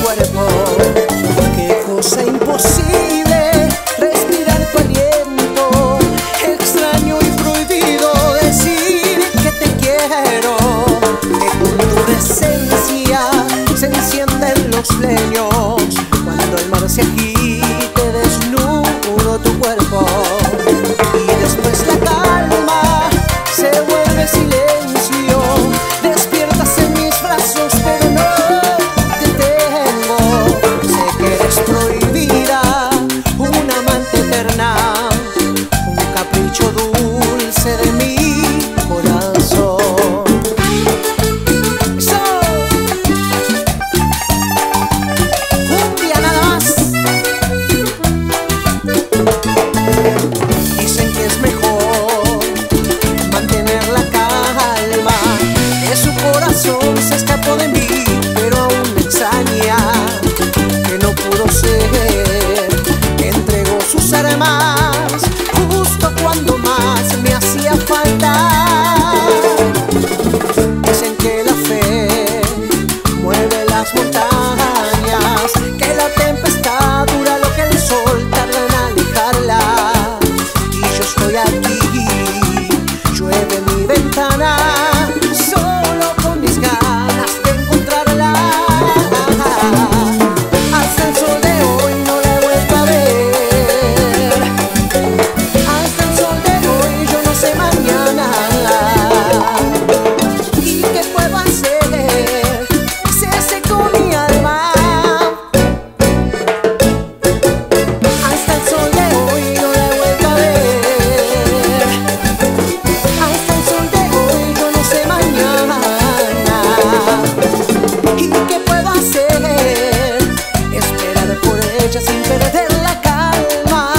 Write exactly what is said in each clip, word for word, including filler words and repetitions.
cuerpo. Qué cosa imposible respirar tu aliento, extraño y prohibido decir que te quiero, que con tu presencia se encienden los leños cuando el mar se agite desnudo tu cuerpo. Y después la calma se vuelve silencio, despiertas en mis brazos pero no te tengo. Sé que eres prohibida, una amante eterna, un capricho dulce de mi corazón. ¡Eso! Un día nada más. Dicen que es mejor mantener la calma, que su corazón se escapó de mí, pero aún me extraña que no pudo ser, que entregó sus armas justo cuando más me hacía falta. Dicen que la fe mueve las montañas, que la tempestad dura lo que el sol tarda en alejarla. Y yo estoy aquí, llueve en mi ventana, solo con mis ganas de encontrarla. Hasta el sol de hoy no la he vuelto a ver, hasta el sol de hoy yo no sé mañana. ¿Y qué puedo hacer? Se secó mi alma. Hasta el sol de hoy no la he vuelto a ver, hasta el sol de hoy yo no sé mañana. ¿Y qué puedo hacer? Esperar por ella sin perder la calma.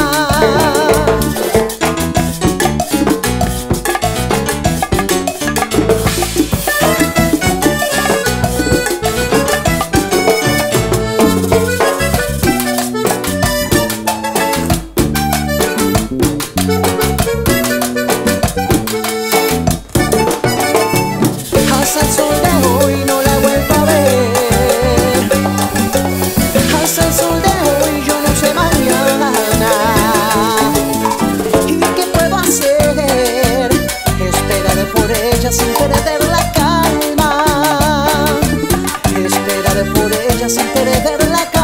Hasta el sol de hoy no la he vuelto a ver, hasta el sol de hoy yo no sé mañana. ¿Y qué puedo hacer? Esperar por ella sin perder la calma, esperar por ella sin perder la calma.